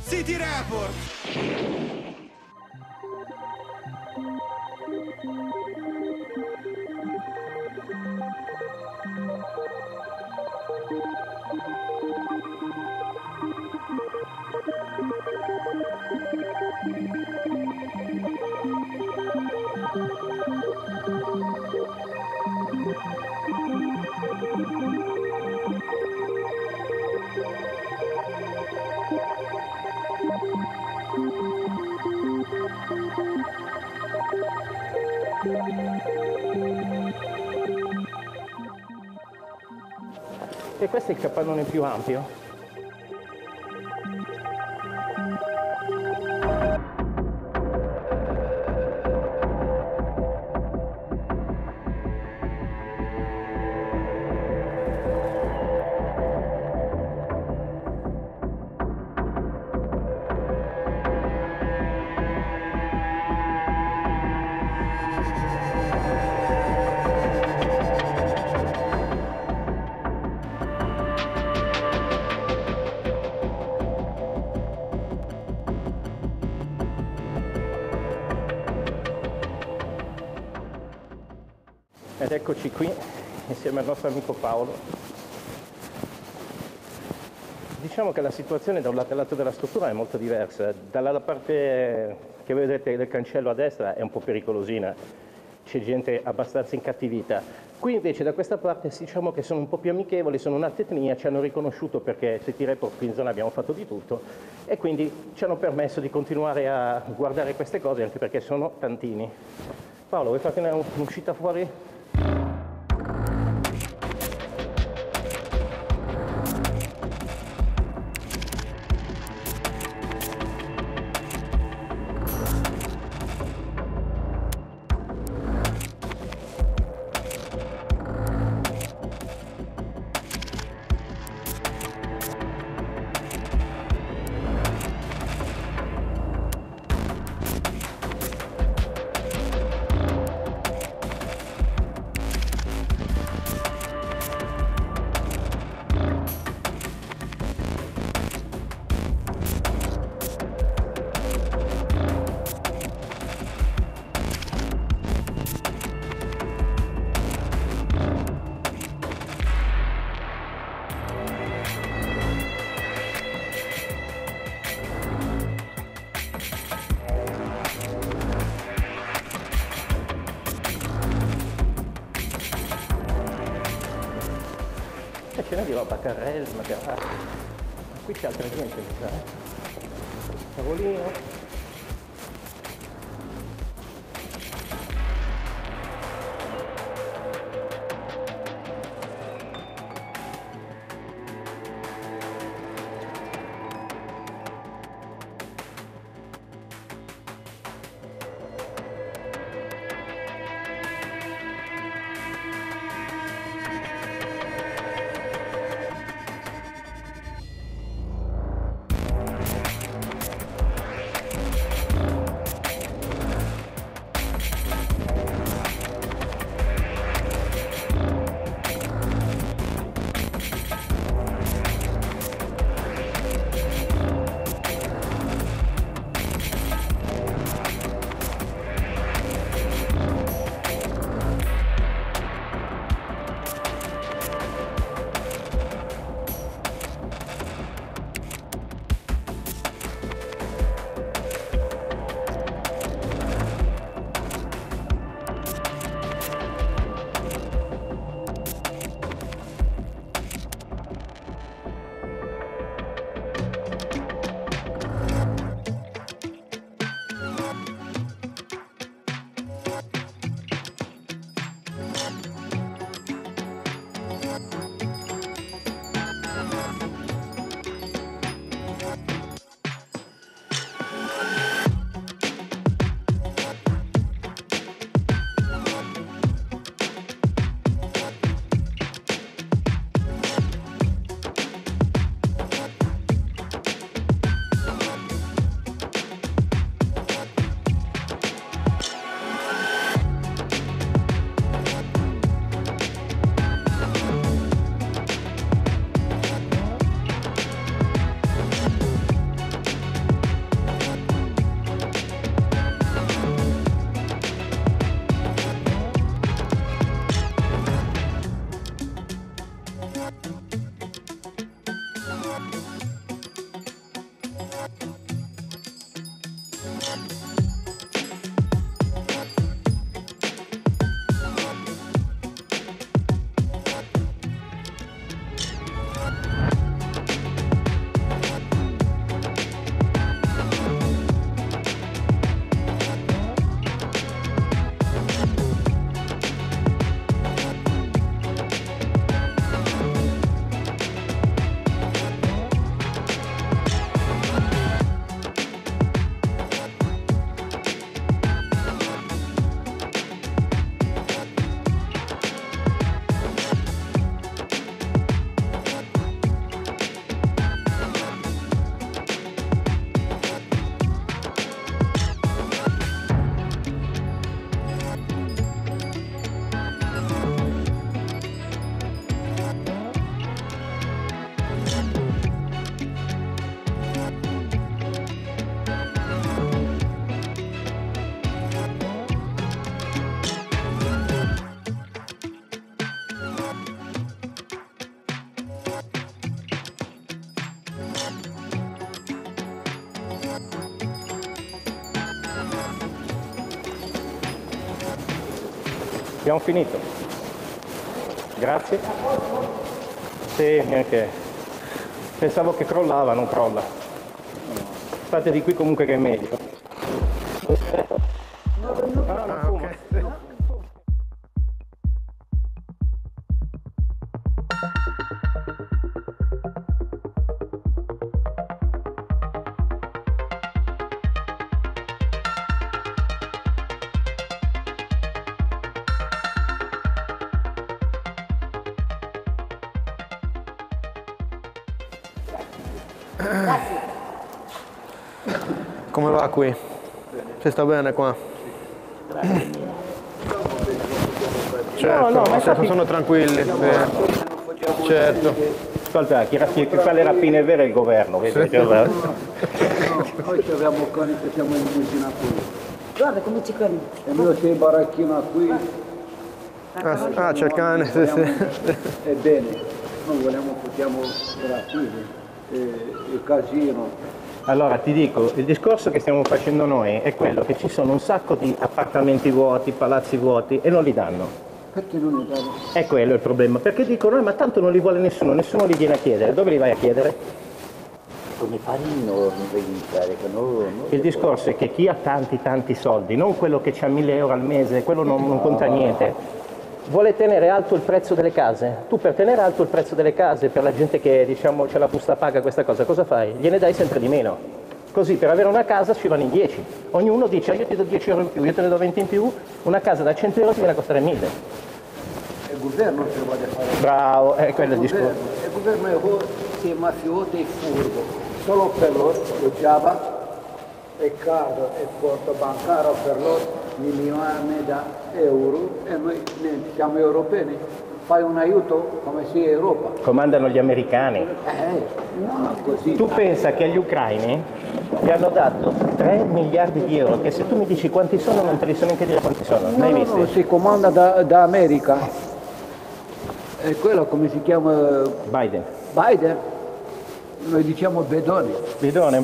City Report. E questo è il capannone più ampio. Ed eccoci qui insieme al nostro amico Paolo. Diciamo che la situazione da un lato e all'altro della struttura è molto diversa. Dalla parte che vedete del cancello a destra è un po' pericolosina, c'è gente abbastanza incattivita. Qui invece da questa parte diciamo che sono un po' più amichevoli, sono un'altra etnia, ci hanno riconosciuto perché City Report qui in zona abbiamo fatto di tutto e quindi ci hanno permesso di continuare a guardare queste cose anche perché sono tantini. Paolo, vuoi farti un'uscita fuori? Scena di roba, carrelli, magari. Qui c'è altra gente, mi sa. Tavolino. Abbiamo finito. Grazie. Sì, neanche. Pensavo che crollava, non crolla. State di qui comunque che è meglio. Come va qui? Ci sta bene qua? Certo, no, ma infatti... sono tranquilli. Certo. Ascolta, chi fa le rapine vere è il governo, vedi? Sì. Noi abbiamo cani che siamo in cucina qui. Guarda come ci cani. E noi c'è il baracchino qui. Ah, c'è il cane, sì, sì. È bene, noi vogliamo, portiamo rapine, il casino. Allora ti dico, il discorso che stiamo facendo noi è quello che ci sono un sacco di appartamenti vuoti, palazzi vuoti e non li danno. Perché non li danno? È quello il problema, perché dicono ma tanto non li vuole nessuno, nessuno li viene a chiedere, dove li vai a chiedere? Come fare enormi per iniziare? Il discorso è che chi ha tanti soldi, non quello che ha 1.000 euro al mese, quello non conta niente, vuole tenere alto il prezzo delle case. Tu per tenere alto il prezzo delle case, per la gente che diciamo c'è la busta paga questa cosa fai? Gliene dai sempre di meno. Così per avere una casa ci vanno in 10. Ognuno dice io ti do 10 euro in più, io te ne do 20 in più, una casa da 100 euro ti viene a costare 1.000. Il governo ci vuole fare. Bravo, è quello il discorso. Il governo è se mafioso e furbo. Solo per loro lo Java è caro e conto bancario per loro milioni di euro e noi niente, siamo europei, fai un aiuto come sia Europa. Comandano gli americani. No, così. Tu pensa che agli ucraini gli hanno dato 3 miliardi di euro, che se tu mi dici quanti sono non te li so neanche dire quanti sono, No, mai no, visti? no, si comanda da America. E quello come si chiama Biden. Biden? Noi diciamo bedone. Bidone,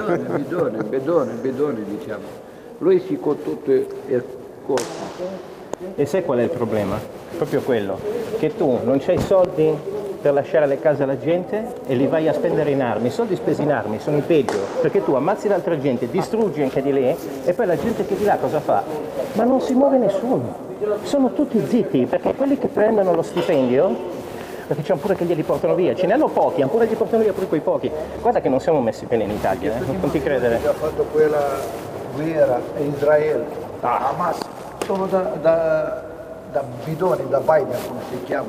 Bedone diciamo. Lui si con tutto il corpo. E sai qual è il problema? Proprio quello, che tu non c'hai soldi per lasciare le case alla gente e li vai a spendere in armi. I soldi spesi in armi sono i peggio, perché tu ammazzi l'altra gente, distruggi anche di lì e poi la gente che di là cosa fa? Ma non si muove nessuno, sono tutti zitti, perché quelli che prendono lo stipendio, perché c'è pure che glieli portano via, ce ne hanno pochi, ancora gli portano via pure quei pochi. Guarda che non siamo messi bene in Italia, non ti credere. Ha fatto quella guerra in Israele, Hamas, sono da bidoni, da Biden come si chiama.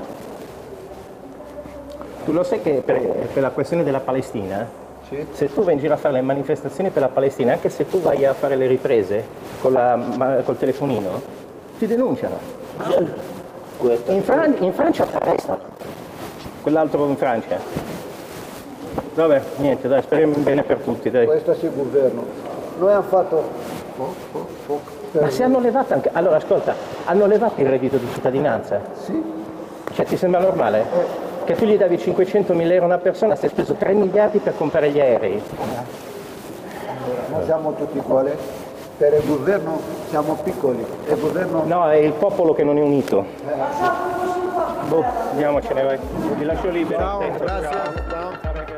Tu lo sai che per la questione della Palestina, Sì. se tu vai in giro a fare le manifestazioni per la Palestina, anche se tu vai a fare le riprese col telefonino, ti denunciano. In Francia ti arrestano. Quell'altro in Francia. Vabbè, niente, dai, speriamo bene per tutti, dai. Questo sì governo. Noi abbiamo fatto Ma se hanno levato anche... Allora, ascolta, hanno levato il reddito di cittadinanza? Sì. Cioè, ti sembra normale? Che tu gli davi 500.000 euro a una persona, si è speso 3 miliardi per comprare gli aerei. Noi siamo tutti uguali. Per il governo siamo piccoli. Il governo... No, è il popolo che non è unito. Boh, andiamocene, vai. Vi lascio libero. Ciao, Attento. grazie. Ciao. Ciao. Ciao, ragazzi.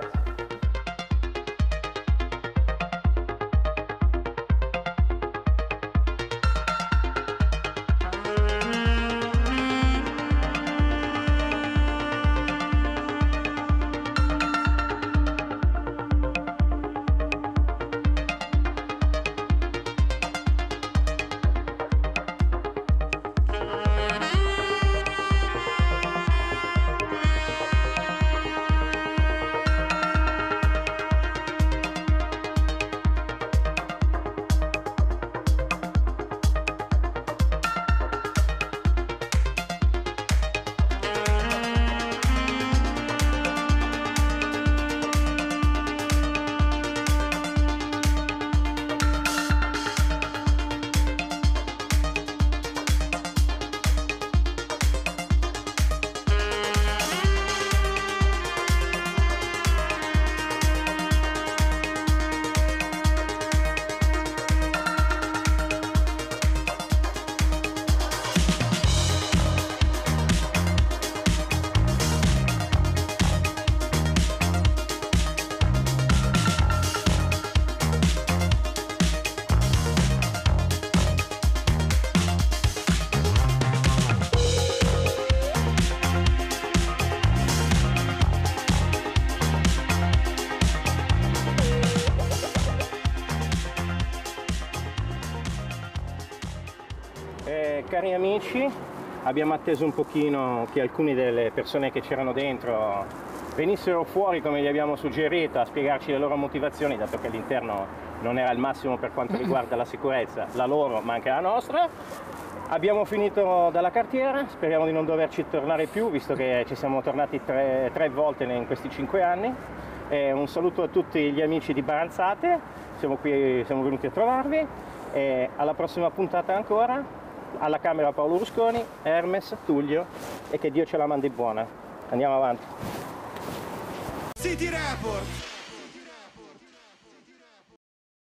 cari amici, abbiamo atteso un pochino che alcune delle persone che c'erano dentro venissero fuori, come gli abbiamo suggerito, a spiegarci le loro motivazioni, dato che l'interno non era il massimo per quanto riguarda la sicurezza, la loro ma anche la nostra. Abbiamo finito dalla cartiera, speriamo di non doverci tornare più, visto che ci siamo tornati tre volte in questi 5 anni. Un saluto a tutti gli amici di Baranzate, siamo venuti a trovarvi, e alla prossima puntata ancora, alla Camera Paolo Rusconi, Hermes, Tullio, e che Dio ce la mandi buona. Andiamo avanti. City Report.